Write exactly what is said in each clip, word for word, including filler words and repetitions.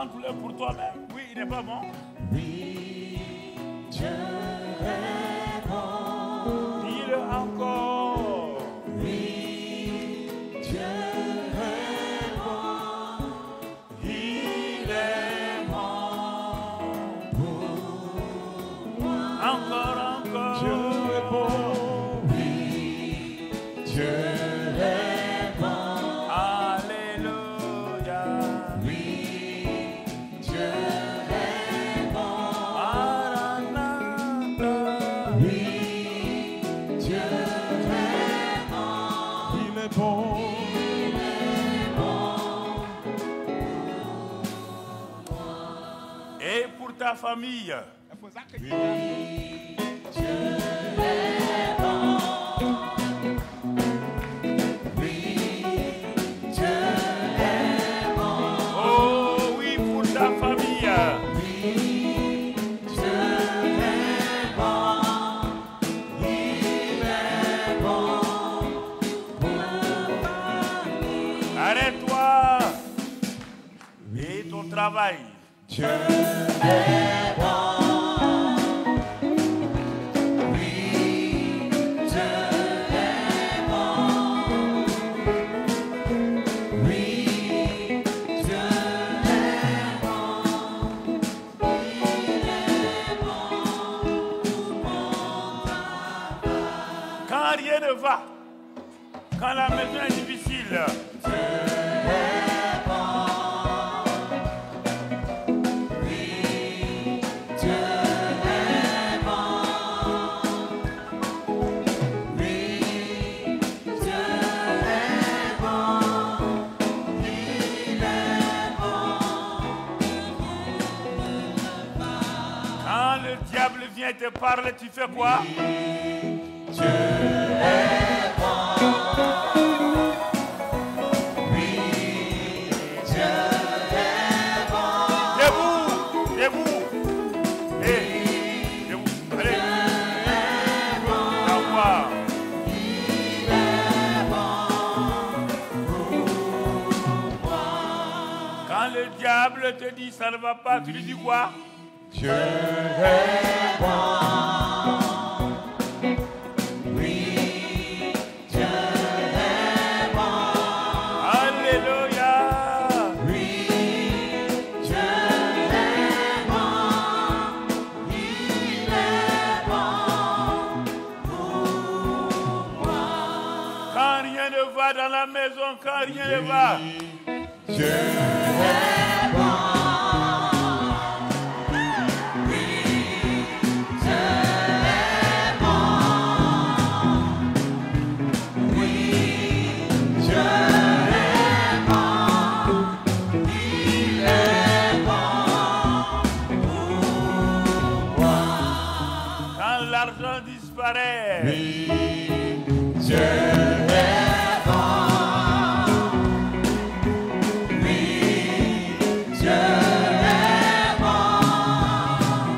chante-le pour toi-même. Oui, il n'est pas bon. Oui, Dieu est bon. Dis-le encore. Oui, Dieu est bon. Il est bon pour moi. Encore, encore. Dieu est bon. Oui, Dieu est bon. Alléluia. Oui, Dieu est bon. Maranatha. Oui, Dieu est bon. Il est bon. Il est bon. Et pour ta famille. Oui, Dieu est bon. Oui, Dieu est bon. Oh oui, pour ta famille. Oui, Dieu est bon. Il est bon pour moi. Arrête-toi. Et ton travail. Dieu est bon. Oui, Dieu est bon. Oui, Dieu est bon. Il est bon pour mon travail. Quand rien ne va, quand la maison est difficile, Dieu est bon. Oui, Dieu est bon. Oui, Dieu est bon. Il est bon. quand le diable vient te parler, tu fais quoi? Dieu est bon. Oui, Dieu est bon. Debout, debout. Et debout. Allez. Au revoir. Il est bon pour moi. Quand le diable te dit ça ne va pas, tu lui dis quoi? Dieu est bon. Oui, Dieu est bon. Alléluia. Oui, Dieu est bon. Il est bon pour moi. Quand rien ne va dans la maison, quand rien ne va, Dieu est bon. l'argent disparaît. Oui, Dieu est bon. Oui, Dieu est bon.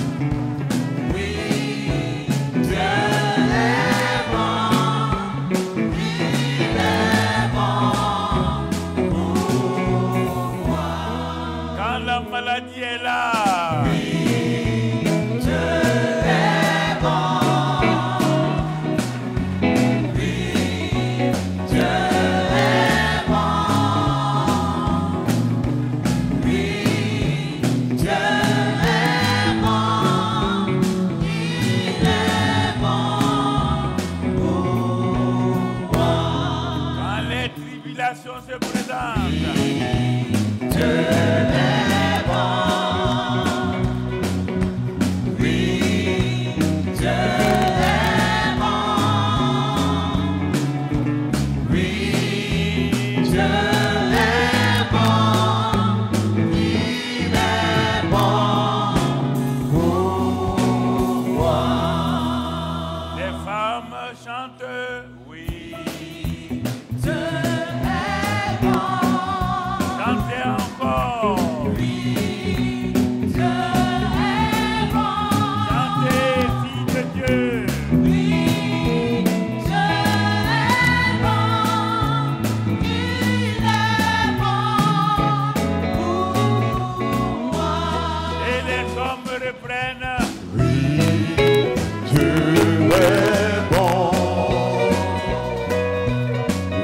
Oui, Dieu est bon. Il est bon pour moi. Quand la maladie est là. Oui, Dieu est bon. Se présente. Dieu est bon. Oui, Dieu est bon. Oui, Dieu est bon. Il est bon pour moi. Les femmes chantent, oui. Dieu Chantez encore.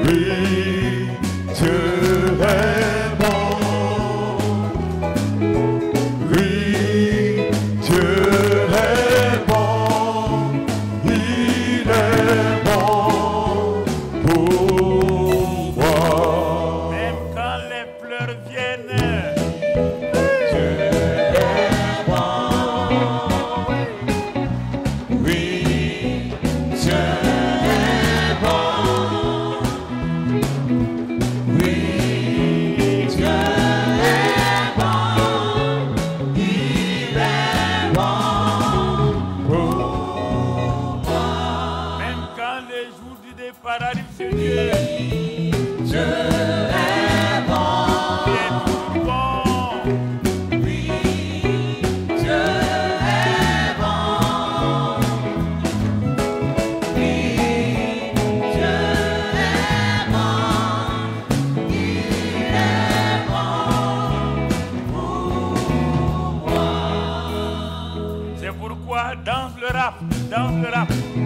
Oui, Dieu est bon. Oui, Dieu est bon. Il est bon pour moi. Même quand les pleurs viennent, Dieu est bon. Oui, Dieu est bon. Oui, Dieu est bon. Il est bon pour moi. même quand les jours du départ arrivent sur Dieu, Dieu est bon. il est toujours bon. Oui, Dieu est bon. Oui, Dieu est bon. Il est bon pour moi. C'est pourquoi danse le rap, danse le rap.